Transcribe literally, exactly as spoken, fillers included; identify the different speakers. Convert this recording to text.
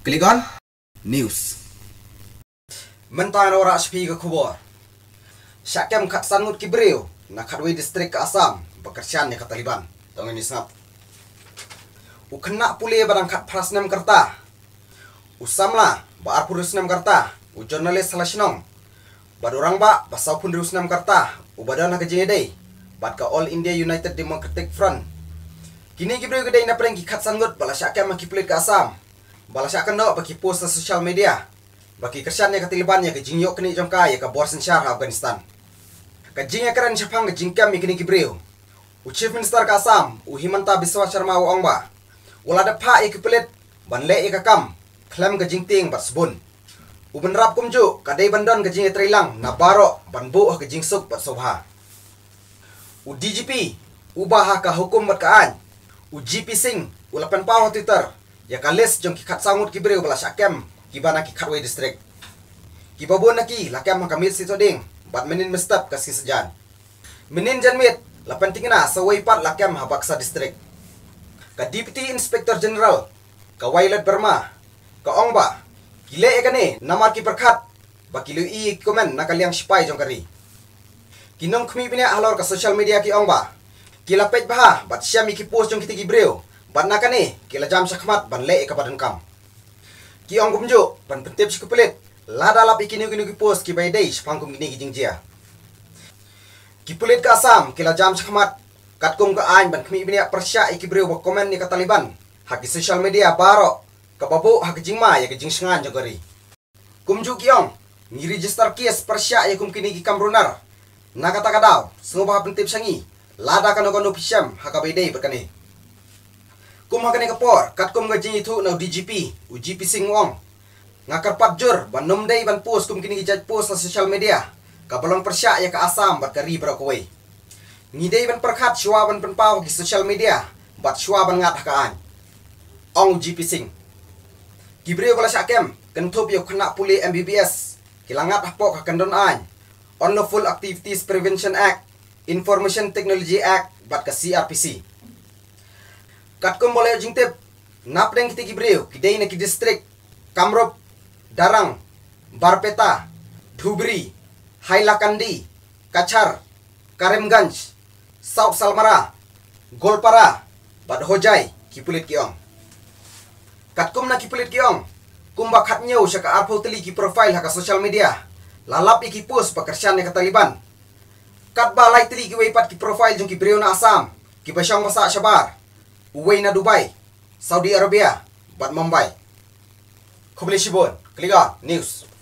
Speaker 1: Klik on News. Mentang ora sepi ke kubur. Syakem kat sangut kibriu nak kadwi distrik ke Assam bekerjaan ke Taliban. Tong ini snap. Ukena pulih barang kat prasnem kerta. Usamla ba arpurusnem kerta. U jurnalis salasnong. Badurang ba basau pun rusnem kerta. U badana ke jengedai. Bad ka All India United Democratic Front. Kini kibriu gedai na pereng kat sangut bala syakem makipulit ke Assam. Balas akan nak bagi post di sosial media bagi kersannya ke Taliban ya ke jingyok kini jongka ya ke Borsen Shah Afghanistan ke jingya keren syapang ke jingkam ya kini kibriu u Chief Minister ke Assam u Himanta Biswa Sharma u ongba ula ada pak ya ke pelit ban le ya ke kam klaim ke jingting bat sebun u benrap kumju kadai bandon ke jingya trilang na barok ban bu ke jingsuk bat sobha u D G P u bah ke hukum bat kaan u G P Singh u lapan pau Twitter ya kalis jong kikat sangut kibriu bala syakem kibana ki Khatwai district kibabon naki lakem makamit sitoding bat menin mestap kasi sejan menin janmit lapan tingna sawai pat lakem habaksa district ka Deputy Inspector General ka Wailat Burma ka ongba kile ekane namar ki perkhat bakilu i komen nakaliang spy jong kari kinong khmi bine alor ka social media ki ongba kila page bah bat syami ki post jong kiti kibriu ban nakane kila jam sakmat ban le ka badan kam ki ong kumjo ban pentip si kupelit lada lap ikini kini ki post ki bay day pangkum gini gijing jia ki pulit ka Assam kila jam sakmat kat kum ka ain ban khmi bini persya iki breu ba komen ni ka Taliban hak social media baro ka babu hak jingma ya ke jing sengan jogari kumju ki ong ni register kes persya ya kum kini ki kamrunar nakata kadaw sungba pentip sangi lada kano kano pisyam hak bay day berkane kum hakane kapor kat kum gajing itu na D G P u G P Singh wong ngakar patjur ban nomdai ban post kum kini jaj post na social media ka balong persya ya ka Assam bat kari brakowai ngidai ban perkhat shwa ban penpau ki social media bat shwa ban ngat hakaan ong G P Singh kibriu bala syakem kentup yo kena puli M B B S kilangat hapok hakandon an Unlawful Activities Prevention Act Information Technology Act bat ka C R P C Katkum boleh jingtip napdeng kiti kibriu kidai na ki district Kamrup, Darang, Barpeta, Dhubri, Hailakandi, Kachar, Karimganj, South Salmara, Golpara, Badhojai, kipulit kiong. Katkum na kipulit kiong, kumba khatnyo siya ka arpo tali ki profile haka social media, lalap iki post pakersyan ni ka Taliban. Kat balay tali ki waypat ki profile jong kibriu na Assam, ki basyang masa syabar. Uway na Dubai, Saudi Arabia, bat Mumbai. Khobli Shibon, Klik on News.